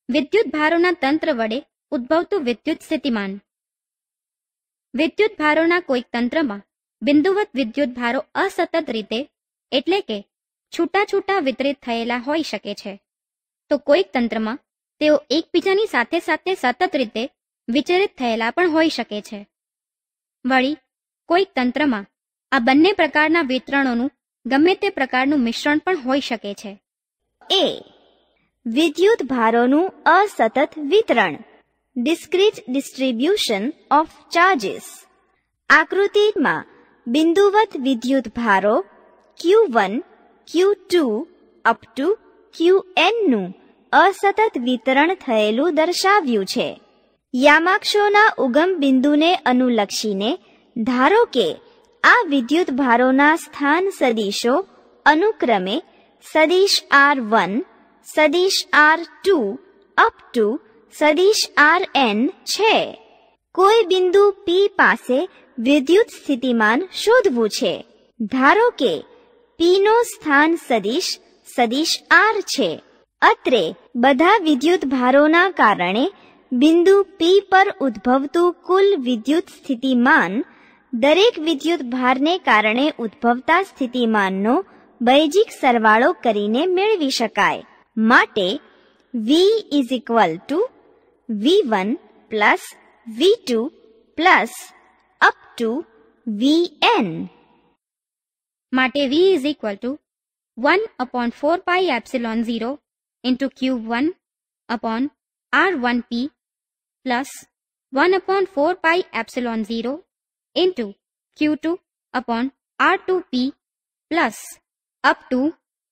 વિદ્યુત ભારોના તંત્ર વડે ઉદ્ભવતું વિદ્યુત સ્થિતિમાન. વિદ્યુત ભારોના કોઈક તંત્રમાં બિંદુવત વિદ્યુત ભારો અસતત રીતે એટલે કે છૂટા છૂટા વિતરિત થયેલા હોઈ શકે છે, તો કોઈક તંત્રમાં તેઓ એકબીજાની સાથે સાથે સતત રીતે વિચલિત થયેલા પણ હોઈ શકે છે. વળી કોઈક તંત્રમાં આ બંને પ્રકારના વિતરણોનું ગમે તે પ્રકારનું મિશ્રણ પણ હોઈ શકે છે. એ. વિદ્યુત ભારોનું અસતત વિતરણ, ડિસ્ક્રીટ ડિસ્ટ્રીબ્યુશન ઓફ ચાર્જીસ. આકૃતિમાં બિંદુવત વિદ્યુત ભારો Q1, Q2 up to Qn નું અસતત વિતરણ થયેલું દર્શાવ્યું છે. યામાક્ષોના ઉગમ બિંદુને અનુલક્ષીને ધારો કે આ વિદ્યુત ભારોના સ્થાન સદિશો અનુક્રમે સદિશ R1, સદિશ R2 અપ ટુ સદિશ Rn છે. કોઈ બિંદુ P પાસે વિદ્યુત સ્થિતિમાન શોધવું છે. ધારો કે P નો સ્થાન સદિશ સદિશ R છે. અત્રે બધા વિદ્યુત ભારોના કારણે બિંદુ P પર ઉદ્ભવતું કુલ વિદ્યુત સ્થિતિમાન દરેક વિદ્યુત ભારને કારણે ઉદ્ભવતા સ્થિતિમાનનો બૈજિક સરવાળો કરીને મેળવી શકાય. માટે V is equal to V1 plus V2 plus up to Vn. માટે V is equal to 1/4 pi epsilon 0 into Q1 upon R1P plus 1/4 pi epsilon 0 into Q2 upon R2P plus up to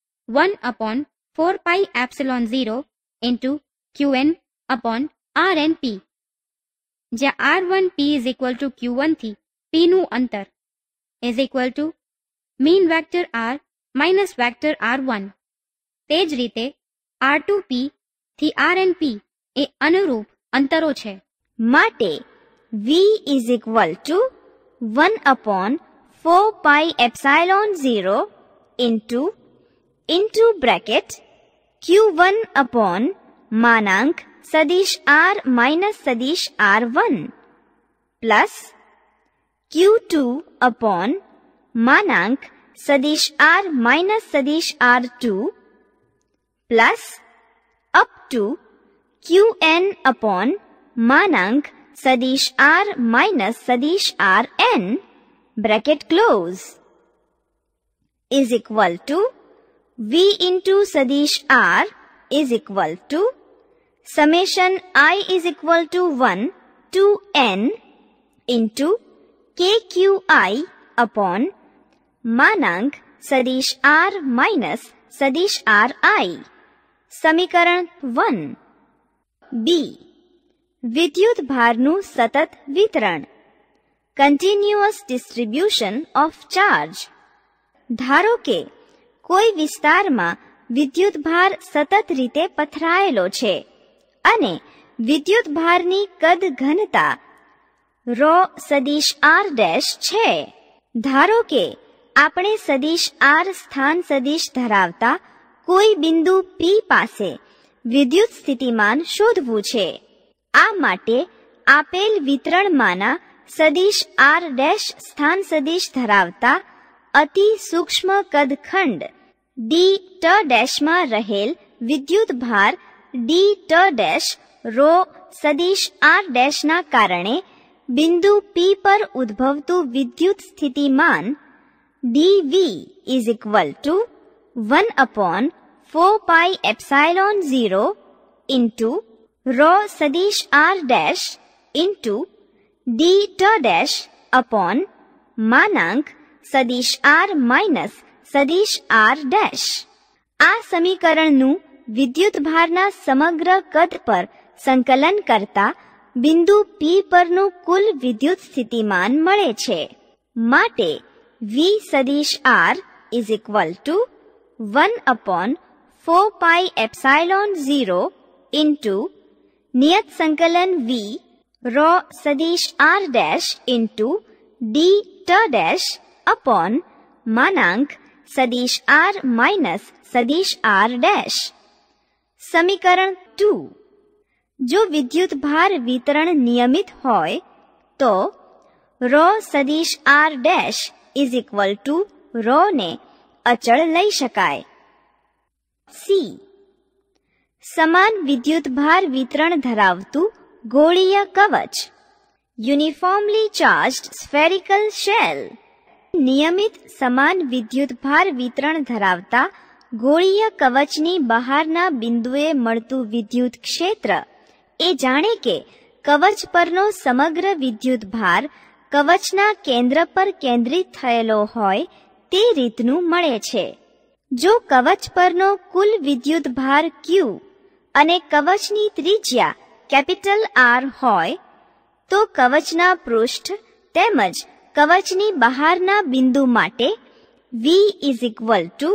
1/4 pi epsilon 0 into Qn upon Rnp, જ્યાં R1P is equal two Q1 થી P નું અંતર is equal to mean vector R minus vector R1. તે જ રીતે R2P થી Rnp એ અનુરૂપ અંતરો છે. માટે V is equal to 1/4 pi epsilon 0 into bracket Q1 upon માનાંક સદિશ R માઇનસ સદિશ R1 પ્લસ Q2 અપોન માનાંક સદિશ R માઇનસ સદિશ R2 plus up to Qn upon માનાંક સદિશ R માઇનસ સદિશ Rn bracket close is equal to V into સદિશ R is equal to summation I is equal to 1 to n into KQI upon માનાંક સદિશ R minus સદિશ Ri. સમીકરણ 1. બી. વિદ્યુત ભારનું સતત વિતરણ, કન્ટિન્યુઅસ ડિસ્ટ્રીબ્યુશન ઓફ ચાર્જ. ધારો કે કોઈ વિસ્તારમાં વિદ્યુત ભાર સતત રીતે પથરાયેલો છે અને વિદ્યુત ભારની કદ ઘનતા ρ સદિશ R' છે. ધારો કે આપણે સદિશ R સ્થાન સદિશ ધરાવતા કોઈ બિંદુ P પાસે વિદ્યુત સ્થિતિમાન શોધવું છે. આ માટે આપેલ વિતરણમાંના સદિશ R' સ્થાન સદિશ ધરાવતા અતિ સૂક્ષ્મ કદખંડ d' માં રહેલ વિદ્યુત ભાર d' ρ સદિશ R' ના કારણે બિંદુ P પર ઉદ્ભવતું વિદ્યુત સ્થિતિમાન dV is equal to 1/4 pi epsilon 0 into ρ સદિશ R' ઇન્ટુ d' અપોન માનાંક સદિશ R માઇનસ સદિશ R'. આ સમીકરણનું વિદ્યુત ભારના સમગ્ર કદ પર સંકલન કરતા બિંદુ P પરનું કુલ વિદ્યુત સ્થિતિમાન મળે છે. માટે V સદિશ R is equal to 1/4 pi epsilon 0 into નિયત સંકલન V ρ સદિશ R' ઇન્ટુ d' અપોન માનાંક સદિશ R માઇનસ સદિશ R'. સમીકરણ 2. જો વિદ્યુત ભાર વિતરણ નિયમિત હોય તો રો સદિશ r dash is equal to rho ને અચળ લઈ શકાય. સી. સમાન વિદ્યુત ભાર વિતરણ ધરાવતું ગોળીય કવચ યુનિફોર્મલી ચાર્જ્ડ સ્ફેરિકલ શેલ. નિયમિત સમાન વિદ્યુત ભાર વિતરણ ધરાવતા ગોળીય કવચની બહારના બિંદુએ મળતું વિદ્યુત ક્ષેત્ર એ જાણે કે કવચ પરનો સમગ્ર વિદ્યુત ભાર કવચના કેન્દ્ર પર કેન્દ્રિત થયેલો હોય તે રીતનું મળે છે. જો કવચ પરનો કુલ વિદ્યુત ભાર Q અને કવચની ત્રિજ્યા કેપિટલ R હોય તો કવચના પૃષ્ઠ તેમજ કવચની બહારના બિંદુ માટે V is equal to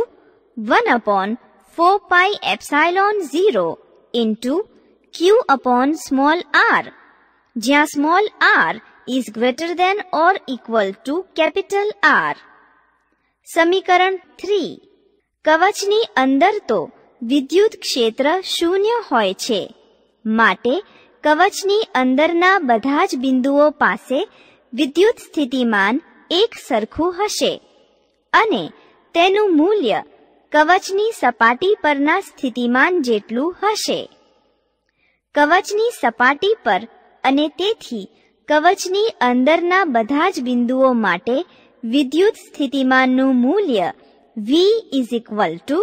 1/4πε0 into Q upon small r, જ્યાં small r is greater than or equal to capital R. સમીકરણ 3. કવચની અંદર તો વિદ્યુત ક્ષેત્ર શૂન્ય હોય છે, માટે કવચની અંદરના બધા જ બિંદુઓ પાસે વિદ્યુત સ્થિતિમાન એક સરખું હશે અને તેનું મૂલ્ય કવચની સપાટી પરના સ્થિતિમાન જેટલું હશે. કવચની સપાટી પર અને તેથી કવચની અંદરના બધા જ બિંદુઓ માટે વિદ્યુત સ્થિતિમાનનું મૂલ્ય V is equal to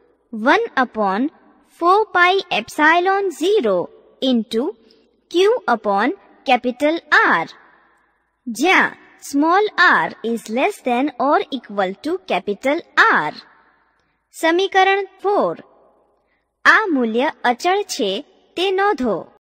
1/4πε0 into Q upon capital R, જ્યાં small r is less than or equal to capital R. સમીકરણ 4. આ મૂલ્ય અચળ છે તે નોંધો.